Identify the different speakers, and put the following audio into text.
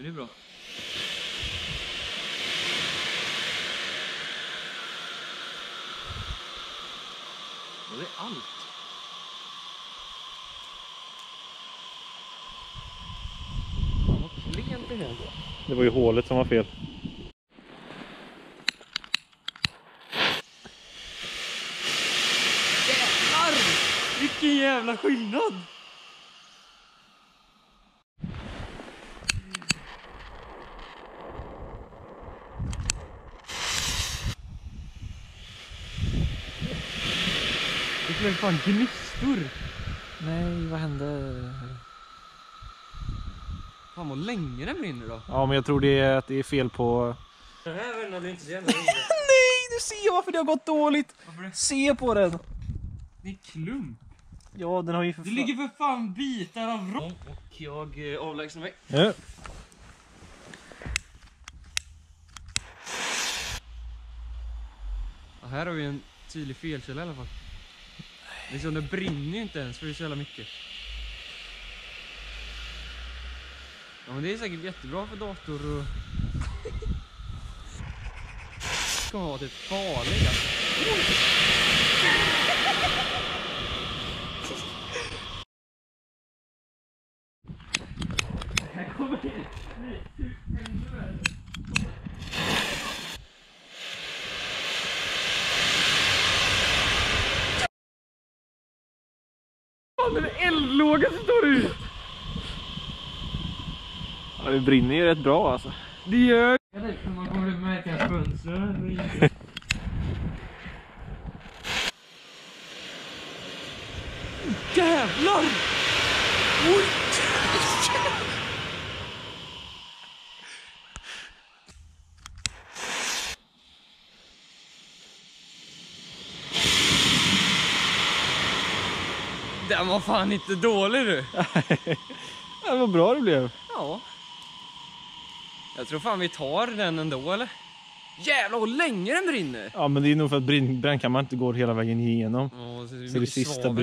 Speaker 1: Det är bra. Och det är allt. Fan vad klent det här.
Speaker 2: Det var ju hålet som var fel.
Speaker 1: Jävlar! Vilken jävla skillnad! Det blev fan gnistor.
Speaker 2: Nej, vad hände?
Speaker 1: Fan vad länge den brinner då.
Speaker 2: Ja, men jag tror det är att det är fel på...
Speaker 1: Det här vännade inte så jävla länge.
Speaker 2: Nej, du ser varför det har gått dåligt.
Speaker 1: Varför det?
Speaker 2: Se på den.
Speaker 1: Det är klump.
Speaker 2: Ja, den har ju för
Speaker 1: Det ligger för fan bitar av rock. Och jag avlägsnar mig.
Speaker 2: Ja.
Speaker 1: Ja, här har vi en tydlig felkälla i alla fall. Liksom det brinner ju inte ens för det är så jävla mycket. Ja men det är säkert jättebra för dator och... Det kommer vara typ farligt alltså. Här kommer det ännu värre. Fan, den eldlåga som står ut!
Speaker 2: Ja, det brinner ju rätt bra alltså.
Speaker 1: Det gör... Man kommer ut med ett fönster. Jävlar! Oj! Den var fan inte dålig du.
Speaker 2: Det var bra det blev.
Speaker 1: Ja. Jag tror fan vi tar den ändå eller? Jävlar vad länge den brinner.
Speaker 2: Ja, men det är nog för att brännkammaren inte går hela vägen igenom.
Speaker 1: Ja, så
Speaker 2: det sista